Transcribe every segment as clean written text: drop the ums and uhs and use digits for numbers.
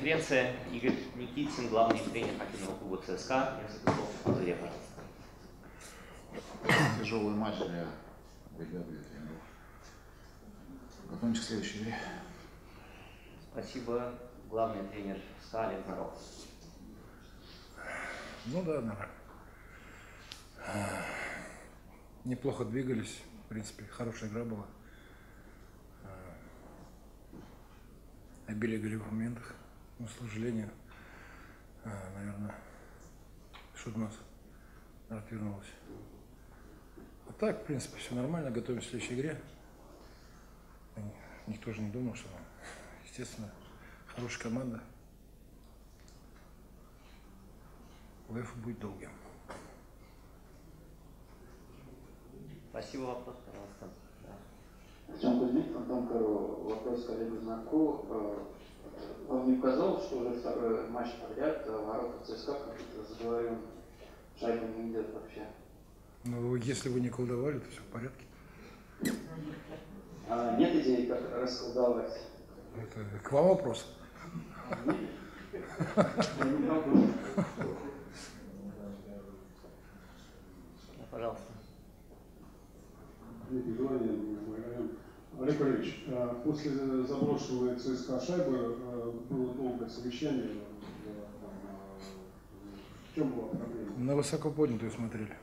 пресс-конференция. Игорь Никитин, главный тренер хоккейного клуба ЦСКА. Несколько слов о игре, пожалуйста. Тяжелый матч для ребят, для тренеров. Готовимся к следующей игре. Спасибо. Главный тренер ЦСКА Олег Наров. Ну да, наверное. Неплохо двигались. В принципе, хорошая игра была. Обилие голевых моментов. Но, к сожалению, наверное, что-то у нас отвернулось. А так, в принципе, все нормально. Готовимся к следующей игре. Никто же не думал, что, естественно, хорошая команда. Плей-офф будет долгим. Спасибо. Вопрос, пожалуйста. Артем Кузьмин, Фантом.ру. Вопрос коллеге Знаку. Вам не казалось, что уже второй матч подряд ворота ЦСКА как-то заговорен, шайба не идет вообще? Ну, если вы не колдовали, то все в порядке. Нет идеи, как расколдовать? Это к вам вопрос. Пожалуйста. Олег Валерьевич, после заброшенной ЦСКА шайбы было долгое совещание. В чем была проблема? На высоко поднятую смотрели.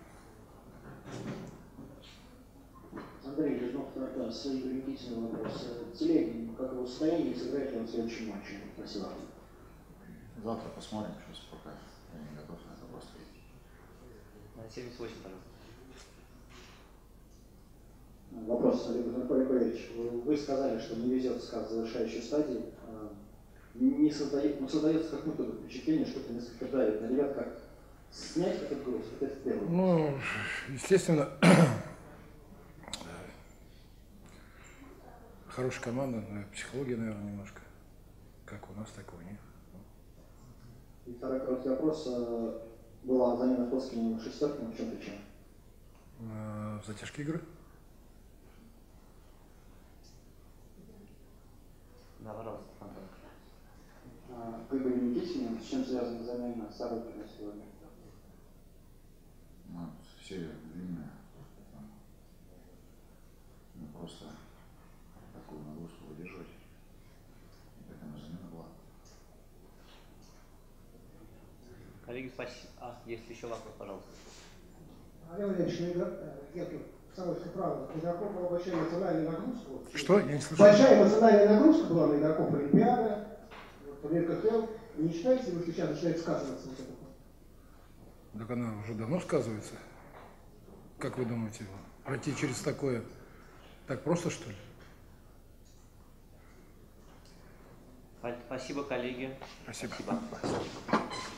Андрей Лежнов, с Игорем Никитиным вопрос. Телегин, как его состояние, сыграет ли он в следующем матче? Спасибо. Завтра посмотрим, сейчас пока я не готов на это вопрос. 78, пожалуйста. Вопрос, Олег Анатольевич. Вы сказали, что не везет СКА в завершающей стадии. Не создается какое-то впечатление, что это несколько давит на ребят, как снять этот груз? Вот это первое. Ну, естественно, хорошая команда, но психология, наверное, немножко. Как у нас, так и у них. И второй короткий вопрос. Была замена Плоскина на шестерку, в чем причина? Затяжки игры. Да, пожалуйста, Фантом. К Игорю Никитину, с чем связана замена Сорокина сегодня? Ну, серия длинная. Ну, просто такую нагрузку выдерживать. И поэтому замена была. Коллеги, спасибо. Есть еще вопрос, пожалуйста. Олег Валерьевич, нет, Самойское право. Игроков была большая эмоциональная нагрузка. Что? Я не слышал. Большая эмоциональная нагрузка была на игроков Олимпиады, турнир КХЛ. Не считаете вы, что сейчас начинает сказываться вот это? Так она уже давно сказывается. Как вы думаете, пройти через такое так просто, что ли? Спасибо, коллеги. Спасибо. Спасибо.